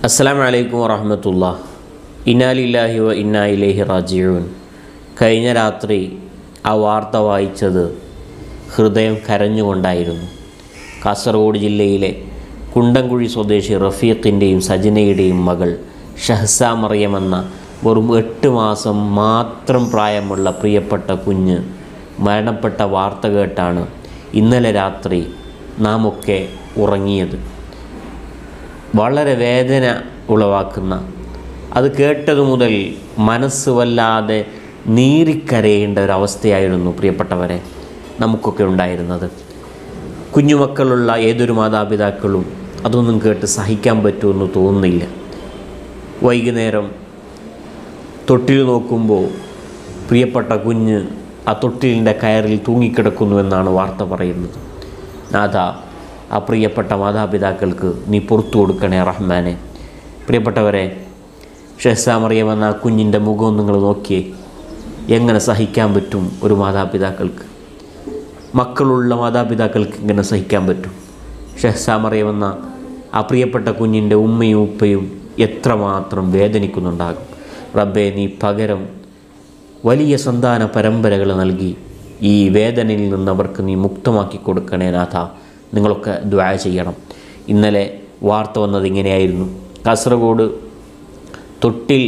അസ്സലാമു അലൈക്കും വറഹ്മത്തുള്ളാഹി. ഇന്നാ ലില്ലാഹി വ ഇന്നാ ഇലൈഹി റാജിഊൻ. കഴിഞ്ഞ രാത്രി ആ വാർത്ത വായിച്ചത് ഹൃദയം കരഞ്ഞുകൊണ്ടായിരുന്നു. കാസർഗോഡ് ജില്ലയിലെ കുണ്ടംകുഴി സ്വദേശി റഫീഖിൻ്റെയും സജനയുടെയും മകൾ ഷഹ്സ മറിയം എന്ന വെറും 8 മാസം മാത്രം പ്രായമുള്ള പ്രിയപ്പെട്ട കുഞ്ഞ് മരണപ്പെട്ട വാർത്ത കേട്ടാണ് ഇന്നലെ രാത്രി നാമൊക്കെ ഉറങ്ങിയത്. വളരെ വേദന ഉളവാക്കുന്ന, അത് കേട്ടതു മുതൽ മനസ്സ് വല്ലാതെ നീറിക്കരയേണ്ട ഒരവസ്ഥയായിരുന്നു പ്രിയപ്പെട്ടവരെ നമുക്കൊക്കെ ഉണ്ടായിരുന്നത്. കുഞ്ഞുമക്കളുള്ള ഏതൊരു മാതാപിതാക്കളും അതൊന്നും കേട്ട് സഹിക്കാൻ പറ്റുമെന്ന് തോന്നുന്നില്ല. വൈകുന്നേരം തൊട്ടിൽ നോക്കുമ്പോൾ പ്രിയപ്പെട്ട കുഞ്ഞ് ആ തൊട്ടിലിൻ്റെ കയറിൽ തൂങ്ങിക്കിടക്കുന്നുവെന്നാണ് വാർത്ത പറയുന്നത്. നാഥ, ആ പ്രിയപ്പെട്ട മാതാപിതാക്കൾക്ക് നീ പുറത്തു കൊടുക്കണേ റഹ്മാനെ. പ്രിയപ്പെട്ടവരെ, ഷഹ്സ മറിയം എന്ന ആ കുഞ്ഞിൻ്റെ മുഖം നിങ്ങൾ നോക്കിയേ. എങ്ങനെ സഹിക്കാൻ പറ്റും ഒരു മാതാപിതാക്കൾക്ക്? മക്കളുള്ള മാതാപിതാക്കൾക്ക് ഇങ്ങനെ സഹിക്കാൻ പറ്റും? ഷഹ്സ മറിയം എന്ന ആ പ്രിയപ്പെട്ട കുഞ്ഞിൻ്റെ ഉമ്മയും ഉപ്പയും എത്രമാത്രം വേദനിക്കുന്നുണ്ടാകും. റബ്ബേ, നീ പകരം വലിയ സന്താന പരമ്പരകൾ നൽകി ഈ വേദനയിൽ നിന്ന് അവർക്ക് നീ മുക്തമാക്കി കൊടുക്കണേ നാഥ. നിങ്ങളൊക്കെ ദുആ ചെയ്യണം. ഇന്നലെ വാർത്ത വന്നത് ഇങ്ങനെയായിരുന്നു. കാസർഗോഡ് തൊട്ടിൽ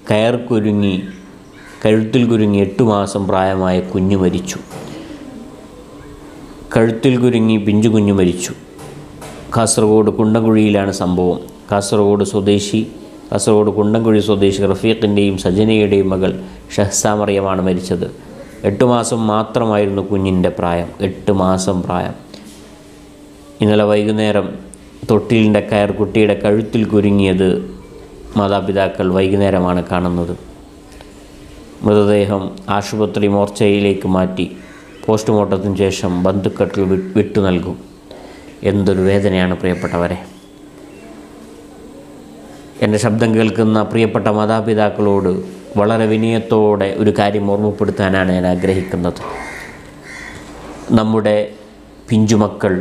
കഴുത്തിൽ കുരുങ്ങി 8 മാസം പ്രായമായ കുഞ്ഞ് മരിച്ചു. കഴുത്തിൽ കുരുങ്ങി പിഞ്ചു കുഞ്ഞ് മരിച്ചു. കാസർഗോഡ് കുണ്ടംകുഴിയിലാണ് സംഭവം. കാസർഗോഡ് കുണ്ടംകുഴി സ്വദേശി റഫീഖിൻ്റെയും സജനയുടെയും മകൾ ഷഹ്സ മറിയമാണ് മരിച്ചത്. 8 മാസം മാത്രമായിരുന്നു കുഞ്ഞിൻ്റെ പ്രായം. 8 മാസം പ്രായം. ഇന്നലെ വൈകുന്നേരം തൊട്ടിലിൻ്റെ കയർ കുട്ടിയുടെ കഴുത്തിൽ കുരുങ്ങിയത് മാതാപിതാക്കൾ വൈകുന്നേരമാണ് കാണുന്നത്. മൃതദേഹം ആശുപത്രി മോർച്ചയിലേക്ക് മാറ്റി പോസ്റ്റ്മോർട്ടത്തിന് ശേഷം ബന്ധുക്കൾക്ക് വിട്ടു നൽകും. എന്തൊരു വേദനയാണ് പ്രിയപ്പെട്ടവരെ. എൻ്റെ ശബ്ദം കേൾക്കുന്ന പ്രിയപ്പെട്ട മാതാപിതാക്കളോട് വളരെ വിനയത്തോടെ ഒരു കാര്യം ഓർമ്മപ്പെടുത്താനാണ് ഞാൻ ആഗ്രഹിക്കുന്നത്. നമ്മുടെ പിഞ്ചുമക്കൾ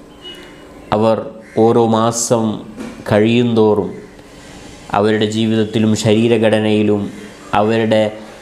അവർ ഓരോ മാസം കഴിയുന്തോറും അവരുടെ ജീവിതത്തിലും ശരീരഘടനയിലും അവരുടെ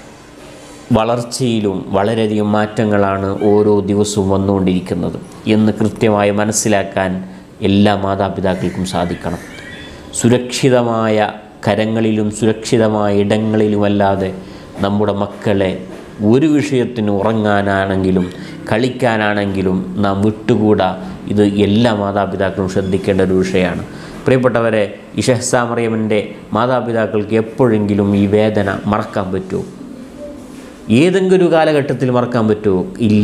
വളർച്ചയിലും വളരെയധികം മാറ്റങ്ങളാണ് ഓരോ ദിവസവും വന്നുകൊണ്ടിരിക്കുന്നത് എന്ന് കൃത്യമായി മനസ്സിലാക്കാൻ എല്ലാ മാതാപിതാക്കൾക്കും സാധിക്കണം. സുരക്ഷിതമായ കരങ്ങളിലും സുരക്ഷിതമായ ഇടങ്ങളിലുമല്ലാതെ നമ്മുടെ മക്കളെ ഒരു വിഷയത്തിന് ഉറങ്ങാനാണെങ്കിലും കളിക്കാനാണെങ്കിലും നാം വിട്ടുകൂടാ. ഇത് എല്ലാ മാതാപിതാക്കളും ശ്രദ്ധിക്കേണ്ട ഒരു വിഷയമാണ്. പ്രിയപ്പെട്ടവരെ, ഈ ഷഹ്സ മറിയമിൻ്റെ മാതാപിതാക്കൾക്ക് എപ്പോഴെങ്കിലും ഈ വേദന മറക്കാൻ പറ്റുമോ? ഏതെങ്കിലും ഒരു കാലഘട്ടത്തിൽ മറക്കാൻ പറ്റുമോ? ഇല്ല.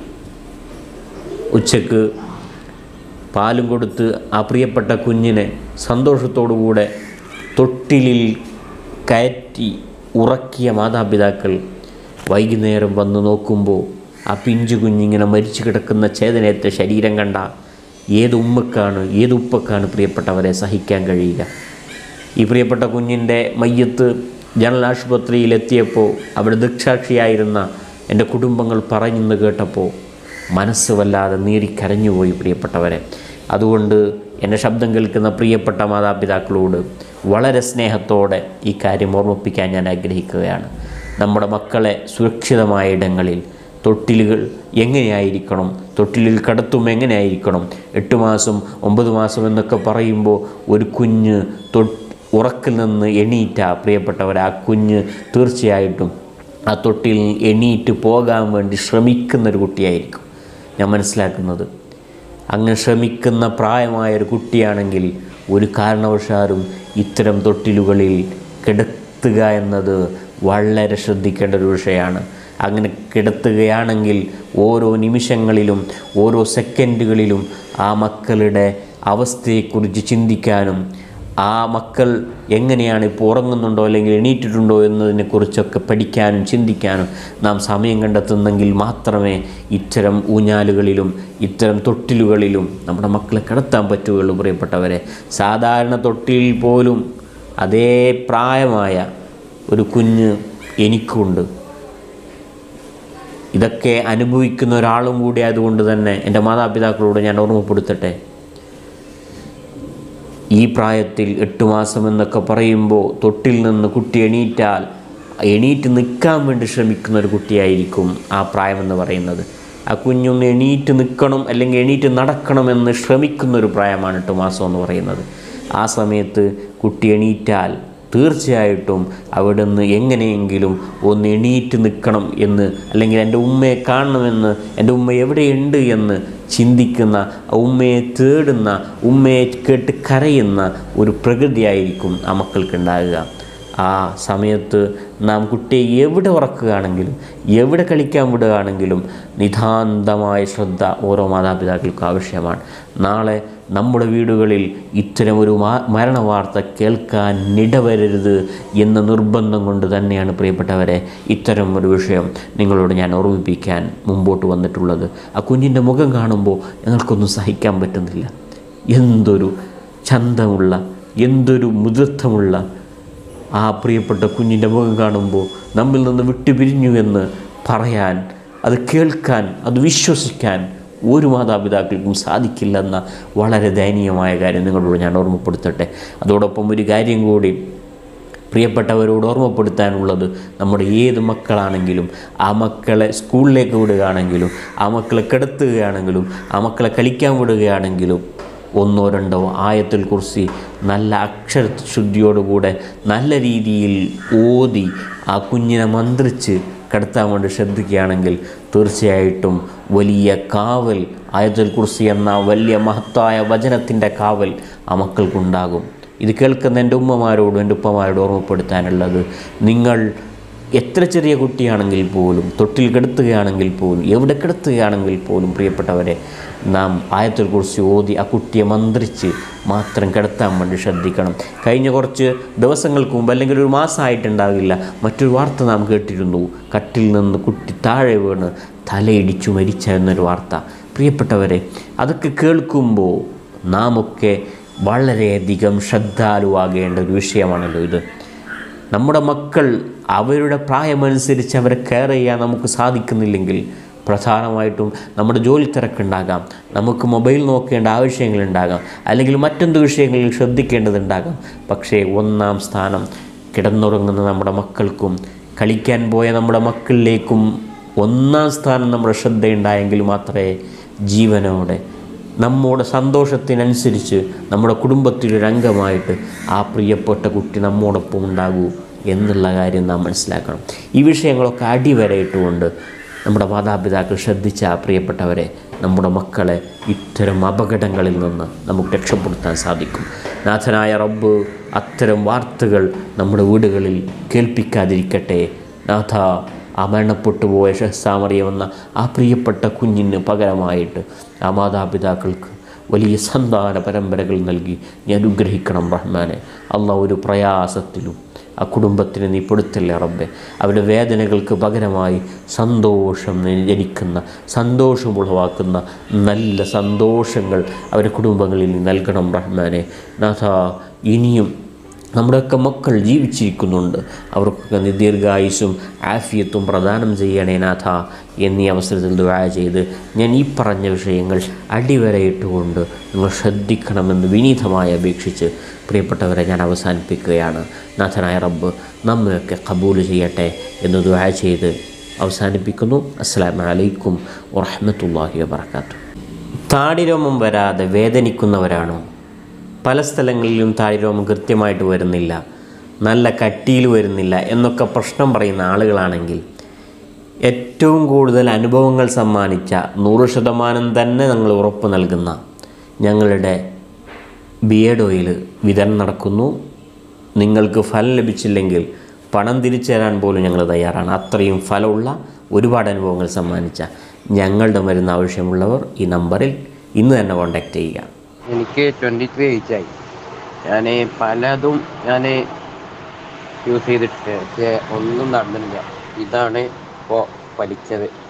ഉച്ചക്ക് പാലും കൊടുത്ത് ആ പ്രിയപ്പെട്ട കുഞ്ഞിനെ സന്തോഷത്തോടുകൂടെ തൊട്ടിലിൽ കയറ്റി ഉറക്കിയ മാതാപിതാക്കൾ വൈകുന്നേരം വന്ന് നോക്കുമ്പോൾ ആ പിഞ്ചു കുഞ്ഞിങ്ങനെ മരിച്ചു കിടക്കുന്ന ചേതനയത്തെ ശരീരം കണ്ട ഏത് ഉപ്പക്കാണ് പ്രിയപ്പെട്ടവരെ സഹിക്കാൻ കഴിയുക? ഈ പ്രിയപ്പെട്ട കുഞ്ഞിൻ്റെ മയ്യത്ത് ജനറൽ ആശുപത്രിയിലെത്തിയപ്പോൾ അവിടെ ദൃക്സാക്ഷിയായിരുന്ന എൻ്റെ കുടുംബങ്ങൾ പറഞ്ഞെന്ന് കേട്ടപ്പോൾ മനസ്സ് വല്ലാതെ നീറിക്കരഞ്ഞുപോയി പ്രിയപ്പെട്ടവരെ. അതുകൊണ്ട് എൻ്റെ ശബ്ദം കേൾക്കുന്ന പ്രിയപ്പെട്ട മാതാപിതാക്കളോട് വളരെ സ്നേഹത്തോടെ ഈ കാര്യം ഓർമ്മിപ്പിക്കാൻ ഞാൻ ആഗ്രഹിക്കുകയാണ്. നമ്മുടെ മക്കളെ സുരക്ഷിതമായ ഇടങ്ങളിൽ തൊട്ടിലുകൾ എങ്ങനെയായിരിക്കണം, തൊട്ടിലിൽ കടത്തും എങ്ങനെയായിരിക്കണം? 8 മാസം 9 മാസം എന്നൊക്കെ പറയുമ്പോൾ ഒരു കുഞ്ഞ് ഉറക്കിൽ നിന്ന് എണീറ്റ പ്രിയപ്പെട്ടവർ, ആ കുഞ്ഞ് തീർച്ചയായിട്ടും ആ തൊട്ടിൽ എണീറ്റ് പോകാൻ വേണ്ടി ശ്രമിക്കുന്നൊരു കുട്ടിയായിരിക്കും ഞാൻ മനസ്സിലാക്കുന്നത്. അങ്ങനെ ശ്രമിക്കുന്ന പ്രായമായൊരു കുട്ടിയാണെങ്കിൽ ഒരു കാരണവശാലും ഇത്തരം തൊട്ടിലുകളിൽ കിടത്തുക എന്നത് വളരെ ശ്രദ്ധിക്കേണ്ട ഒരു വിഷയമാണ്. അങ്ങനെ കിടത്തുകയാണെങ്കിൽ ഓരോ നിമിഷങ്ങളിലും ഓരോ സെക്കൻഡുകളിലും ആ മക്കളുടെ അവസ്ഥയെക്കുറിച്ച് ചിന്തിക്കാനും ആ മക്കൾ എങ്ങനെയാണ് ഇപ്പോൾ ഉറങ്ങുന്നുണ്ടോ അല്ലെങ്കിൽ എണീറ്റിട്ടുണ്ടോ എന്നതിനെക്കുറിച്ചൊക്കെ പഠിക്കാനും ചിന്തിക്കാനും നാം സമയം കണ്ടെത്തുന്നെങ്കിൽ മാത്രമേ ഇത്തരം ഊഞ്ഞാലുകളിലും ഇത്തരം തൊട്ടിലുകളിലും നമ്മുടെ മക്കളെ കിടത്താൻ പറ്റുകയുള്ളൂ പ്രിയപ്പെട്ടവരെ. സാധാരണ തൊട്ടിലിൽ പോലും അതേ പ്രായമായ ഒരു കുഞ്ഞ് എനിക്കുണ്ട്. ഇതൊക്കെ അനുഭവിക്കുന്ന ഒരാളും കൂടി ആയതുകൊണ്ട് തന്നെ എൻ്റെ മാതാപിതാക്കളോട് ഞാൻ ഓർമ്മപ്പെടുത്തട്ടെ. ഈ പ്രായത്തിൽ 8 മാസം എന്നൊക്കെ പറയുമ്പോൾ തൊട്ടിൽ നിന്ന് കുട്ടി എണീറ്റ് നിൽക്കാൻ വേണ്ടി ശ്രമിക്കുന്ന ഒരു കുട്ടിയായിരിക്കും ആ പ്രായമെന്ന് പറയുന്നത്. ആ കുഞ്ഞൊന്ന് എണീറ്റ് നിൽക്കണം അല്ലെങ്കിൽ എണീറ്റ് നടക്കണമെന്ന് ശ്രമിക്കുന്നൊരു പ്രായമാണ് 8 മാസം എന്ന് പറയുന്നത്. ആ സമയത്ത് കുട്ടി എണീറ്റാൽ തീർച്ചയായിട്ടും അവിടെ നിന്ന് എങ്ങനെയെങ്കിലും ഒന്ന് എണീറ്റ് നിൽക്കണം എന്ന്, അല്ലെങ്കിൽ എൻ്റെ ഉമ്മയെ കാണണമെന്ന്, എൻ്റെ ഉമ്മ എവിടെയുണ്ട് എന്ന് ചിന്തിക്കുന്ന, ഉമ്മയെ തേടുന്ന, ഉമ്മയെ കേട്ട് കരയുന്ന ഒരു പ്രകൃതിയായിരിക്കും ആ മക്കൾക്കുണ്ടാകുക. ആ സമയത്ത് നാം കുട്ടിയെ എവിടെ ഉറക്കുകയാണെങ്കിലും എവിടെ കളിക്കാൻ വിടുകയാണെങ്കിലും നിതാന്തമായ ശ്രദ്ധ ഓരോ മാതാപിതാക്കൾക്കും ആവശ്യമാണ്. നാളെ നമ്മുടെ വീടുകളിൽ ഇത്തരമൊരു മരണവാർത്ത കേൾക്കാനിടവരരുത് എന്ന നിർബന്ധം കൊണ്ട് തന്നെയാണ് പ്രിയപ്പെട്ടവരെ ഇത്തരം ഒരു വിഷയം നിങ്ങളോട് ഞാൻ ഓർമ്മിപ്പിക്കാൻ മുമ്പോട്ട് വന്നിട്ടുള്ളത്. ആ കുഞ്ഞിൻ്റെ മുഖം കാണുമ്പോൾ ഞങ്ങൾക്കൊന്നും സഹിക്കാൻ പറ്റുന്നില്ല. എന്തൊരു ചന്തമുള്ള, എന്തൊരു മുതിർത്തമുള്ള ആ പ്രിയപ്പെട്ട കുഞ്ഞിൻ്റെ മുഖം കാണുമ്പോൾ നമ്മിൽ നിന്ന് വിട്ടുപിരിഞ്ഞു എന്ന് പറയാൻ, അത് കേൾക്കാൻ, അത് വിശ്വസിക്കാൻ ഒരു മാതാപിതാക്കൾക്കും സാധിക്കില്ലെന്ന വളരെ ദയനീയമായ കാര്യം നിങ്ങളോട് ഞാൻ ഓർമ്മപ്പെടുത്തട്ടെ. അതോടൊപ്പം ഒരു കാര്യം കൂടി പ്രിയപ്പെട്ടവരോട് ഓർമ്മപ്പെടുത്താനുള്ളത്, നമ്മുടെ ഏത് മക്കളാണെങ്കിലും ആ മക്കളെ സ്കൂളിലേക്ക് വിടുകയാണെങ്കിലും ആ മക്കളെ കിടത്തുകയാണെങ്കിലും ആ മക്കളെ കളിക്കാൻ വിടുകയാണെങ്കിലും 1 or 2 ആയത്തുൽ കുർസി നല്ല അക്ഷരശുദ്ധിയോടുകൂടെ നല്ല രീതിയിൽ ഓതി ആ കുഞ്ഞിനെ മന്ത്രിച്ച് കിടത്താൻ വേണ്ടി ശ്രദ്ധിക്കുകയാണെങ്കിൽ തീർച്ചയായിട്ടും വലിയ കാവൽ, ആയത്തുൽ കുർസി എന്ന വലിയ മഹത്തായ വചനത്തിൻ്റെ കാവൽ ആ മക്കൾക്കുണ്ടാകും. ഇത് കേൾക്കുന്ന എൻ്റെ ഉമ്മമാരോടും എൻ്റെ ഉപ്പമാരോടും ഓർമ്മപ്പെടുത്താനുള്ളത്, നിങ്ങൾ എത്ര ചെറിയ കുട്ടിയാണെങ്കിൽ പോലും, തൊട്ടിൽ കിടത്തുകയാണെങ്കിൽ പോലും, എവിടെ കിടത്തുകയാണെങ്കിൽ പോലും പ്രിയപ്പെട്ടവരെ, നാം ആയത്തുൽ കുർസി ഓതി ആ കുട്ടിയെ മന്ത്രിച്ച് മാത്രം കിടത്താൻ വേണ്ടി ശ്രദ്ധിക്കണം. കഴിഞ്ഞ കുറച്ച് ദിവസങ്ങൾക്ക് മുമ്പ്, അല്ലെങ്കിൽ ഒരു മാസമായിട്ടുണ്ടാവില്ല, മറ്റൊരു വാർത്ത നാം കേട്ടിരുന്നു. കട്ടിൽ നിന്ന് കുട്ടി താഴെ വീണ് തലയിടിച്ചു മരിച്ച എന്നൊരു വാർത്ത. പ്രിയപ്പെട്ടവരെ, അതൊക്കെ കേൾക്കുമ്പോൾ നാമൊക്കെ വളരെയധികം ശ്രദ്ധാലുവാകേണ്ട ഒരു വിഷയമാണല്ലോ ഇത്. നമ്മുടെ മക്കൾ അവരുടെ പ്രായമനുസരിച്ച് അവരെ കെയർ ചെയ്യാൻ നമുക്ക് സാധിക്കുന്നില്ലെങ്കിൽ പ്രധാനമായിട്ടും നമ്മുടെ ജോലി തിരക്കുണ്ടാകാം, നമുക്ക് മൊബൈൽ നോക്കേണ്ട ആവശ്യങ്ങളുണ്ടാകാം, അല്ലെങ്കിൽ മറ്റെന്ത് വിഷയങ്ങളിൽ ശ്രദ്ധിക്കേണ്ടതുണ്ടാകാം. പക്ഷേ 1-ാം സ്ഥാനം കിടന്നുറങ്ങുന്ന നമ്മുടെ മക്കൾക്കും കളിക്കാൻ പോയ നമ്മുടെ മക്കളിലേക്കും 1-ാം സ്ഥാനം നമ്മുടെ ശ്രദ്ധയുണ്ടായെങ്കിൽ മാത്രമേ ജീവനോടെ നമ്മുടെ സന്തോഷത്തിനനുസരിച്ച് നമ്മുടെ കുടുംബത്തിലൊരംഗമായിട്ട് ആ പ്രിയപ്പെട്ട കുട്ടി നമ്മോടൊപ്പം ഉണ്ടാകൂ എന്നുള്ള കാര്യം നാം മനസ്സിലാക്കണം. ഈ വിഷയങ്ങളൊക്കെ അടിവരയിട്ടുകൊണ്ട് നമ്മുടെ മാതാപിതാക്കൾ ശ്രദ്ധിച്ച പ്രിയപ്പെട്ടവരെ, നമ്മുടെ മക്കളെ ഇത്തരം അപകടങ്ങളിൽ നിന്ന് നമുക്ക് രക്ഷപ്പെടുത്താൻ സാധിക്കും. നാഥനായ റബ്ബ് അത്തരം വാർത്തകൾ നമ്മുടെ വീടുകളിൽ കേൾപ്പിക്കാതിരിക്കട്ടെ. നാഥ, ആ മരണപ്പെട്ടു പോയ ഷഹ്സാമറിയം എന്ന ആ പ്രിയപ്പെട്ട കുഞ്ഞിന് പകരമായിട്ട് ആ മാതാപിതാക്കൾക്ക് വലിയ സന്താന പരമ്പരകൾ നൽകി നീ അനുഗ്രഹിക്കണം റഹ്മാനെ. അള്ളാഹ് ഒരു പ്രയാസത്തിലും ആ കുടുംബത്തിന് നീ പെടുത്തല്ലേ റബ്ബെ. അവരുടെ വേദനകൾക്ക് പകരമായി സന്തോഷം ജനിക്കുന്ന, സന്തോഷം ഉളവാക്കുന്ന നല്ല സന്തോഷങ്ങൾ അവരുടെ കുടുംബങ്ങളിൽ നീ നൽകണം റഹ്മാനെ. നാഥ, ഇനിയും നമ്മുടെയൊക്കെ മക്കൾ ജീവിച്ചിരിക്കുന്നുണ്ട്, അവർക്കൊക്കെ നീ ദീർഘായുസ്സും ആഫിയത്തും പ്രദാനം ചെയ്യണേ നാഥ എന്നീ അവസരത്തിൽ ദുആ ചെയ്ത് ഞാൻ ഈ പറഞ്ഞ വിഷയങ്ങൾ അടിവരയിട്ടുകൊണ്ട് നിങ്ങൾ ശ്രദ്ധിക്കണമെന്ന് വിനീതമായി അപേക്ഷിച്ച് പ്രിയപ്പെട്ടവരെ ഞാൻ അവസാനിപ്പിക്കുകയാണ്. നാഥനായ റബ്ബ് നമ്മയൊക്കെ ഖബൂൽ ചെയ്യട്ടെ എന്ന് ദുആ ചെയ്ത് അവസാനിപ്പിക്കുന്നു. അസ്സലാമു അലൈക്കും വറഹ്മത്തുള്ളാഹി വബറകാതുഹു. താടിരോമം വരാതെ വേദനിക്കുന്നവരാണോ? പല സ്ഥലങ്ങളിലും താടിരോമം കൃത്യമായിട്ട് വരുന്നില്ല, നല്ല കട്ടിയിൽ വരുന്നില്ല എന്നൊക്കെ പ്രശ്നം പറയുന്ന ആളുകളാണെങ്കിൽ ഏറ്റവും കൂടുതൽ അനുഭവങ്ങൾ സമ്മാനിച്ച 100% തന്നെ ഞങ്ങൾ ഉറപ്പ് നൽകുന്ന ഞങ്ങളുടെ ബിയേർഡ് ഓയിൽ വിതരണം നടക്കുന്നു. നിങ്ങൾക്ക് ഫലം ലഭിച്ചില്ലെങ്കിൽ പണം തിരിച്ചു തരാൻ പോലും ഞങ്ങൾ തയ്യാറാണ്. അത്രയും ഫലമുള്ള ഒരുപാട് അനുഭവങ്ങൾ സമ്മാനിച്ച ഞങ്ങളുടെ മരുന്ന് ആവശ്യമുള്ളവർ ഈ നമ്പറിൽ ഇന്ന് തന്നെ കോൺടാക്റ്റ് ചെയ്യുക. എനിക്ക് 23 ഏജായി. ഞാൻ പലതും യൂസ് ചെയ്തിട്ട് പക്ഷേ ഒന്നും നടന്നില്ല. ഇതാണ് ഇപ്പോൾ പഠിച്ചത്.